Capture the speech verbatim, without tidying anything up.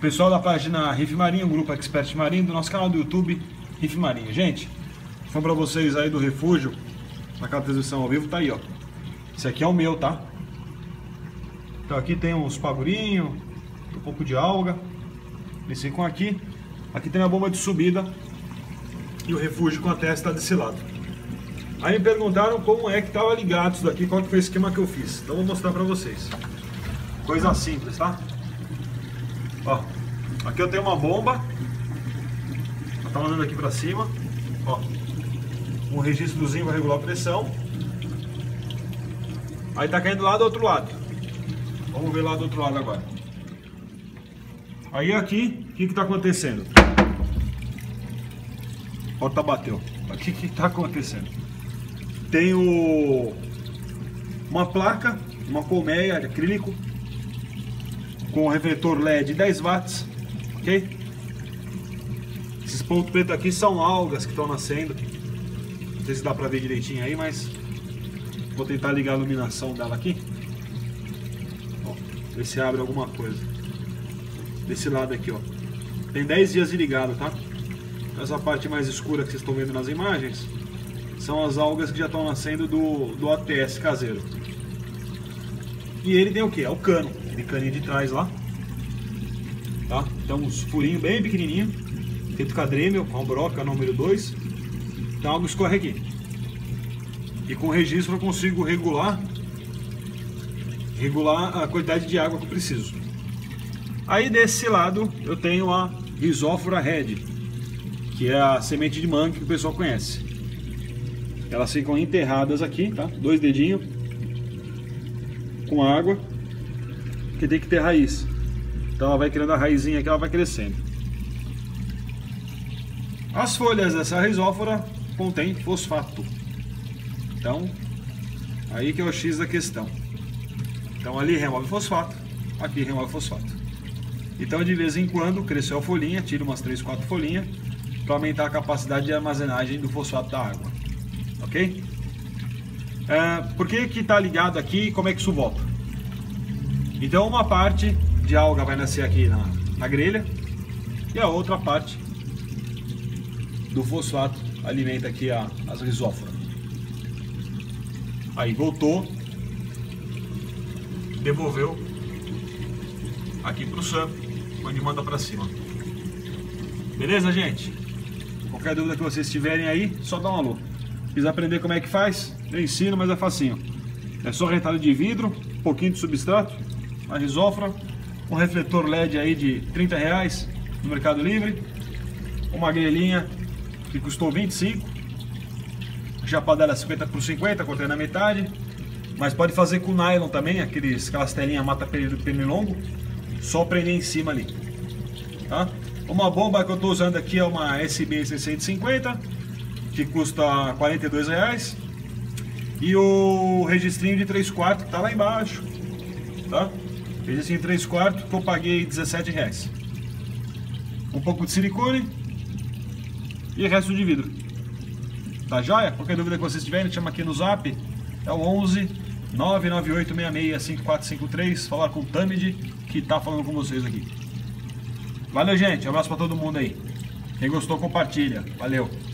pessoal da página Riff Marinho, grupo Expert Marinho, do nosso canal do YouTube Riff Marinho. Gente, foi para vocês aí do refúgio, naquela transmissão ao vivo, tá aí, ó. Esse aqui é o meu, tá? Então aqui tem uns pagurinhos, um pouco de alga. Esse com aqui. Aqui tem a bomba de subida e o refúgio com a testa desse lado. Aí me perguntaram como é que estava ligado isso daqui, qual que foi o esquema que eu fiz. Então vou mostrar pra vocês. Coisa simples, tá? Ó, aqui eu tenho uma bomba. Ela tá mandando aqui pra cima. Ó, um registrozinho para regular a pressão. Aí tá caindo lá do outro lado. Vamos ver lá do outro lado agora. Aí aqui, o que que tá acontecendo? A porta bateu. O que que tá acontecendo? Tem o... uma placa, uma colmeia de acrílico com refletor L E D dez watts, ok? Esses pontos pretos aqui são algas que estão nascendo. Não sei se dá pra ver direitinho aí, mas vou tentar ligar a iluminação dela aqui. Ó, ver se abre alguma coisa. Desse lado aqui, ó. Tem dez dias de ligado, tá? Essa parte mais escura que vocês estão vendo nas imagens são as algas que já estão nascendo do, do A T S caseiro. E ele tem o que? É o cano, aquele caninho de trás lá, tá? Então uns furinhos bem pequenininhos, feito com a Dremel, com a broca número dois. Então a água escorre aqui. E com o registro eu consigo regular regular a quantidade de água que eu preciso. Aí desse lado eu tenho a Rhizophyra Red, que é a semente de manga que o pessoal conhece. Elas ficam enterradas aqui, tá? Dois dedinhos com água, que tem que ter raiz. Então ela vai criando a raizinha aqui, ela vai crescendo. As folhas dessa Rhizophyra contém fosfato. Então, aí que é o X da questão. Então ali remove fosfato, aqui remove fosfato. Então de vez em quando cresceu a folhinha, tira umas três, quatro folhinhas para aumentar a capacidade de armazenagem do fosfato da água, ok? É, por que que está ligado aqui e como é que isso volta? Então uma parte de alga vai nascer aqui na, na grelha e a outra parte do fosfato alimenta aqui a, as Rhizophyra. Aí voltou, devolveu aqui para o Sam, onde manda para cima. Beleza, gente? Qualquer dúvida que vocês tiverem aí, só dá um alô. Quiser aprender como é que faz, eu ensino, mas é facinho. É só retalho de vidro, um pouquinho de substrato, a Rhizophyra, um refletor L E D aí de trinta reais no Mercado Livre, uma grelhinha que custou vinte e cinco, a chapa dela é cinquenta por cinquenta, cortei na metade, mas pode fazer com nylon também, aqueles, aquelas telinhas mata pernilongo, só prender em cima ali, tá? Uma bomba que eu estou usando aqui é uma S B seiscentos e cinquenta, que custa quarenta e dois reais, e o registrinho de três quartos que está lá embaixo, tá? Registrinho de três quartos que eu paguei dezessete reais. Um pouco de silicone e resto de vidro. Tá joia? Qualquer dúvida que vocês tiverem, chama aqui no zap, é o onze nove nove oito seis seis cinco quatro cinco três, falar com o Tamid, que tá falando com vocês aqui. Valeu, gente, um abraço pra todo mundo aí. Quem gostou, compartilha. Valeu.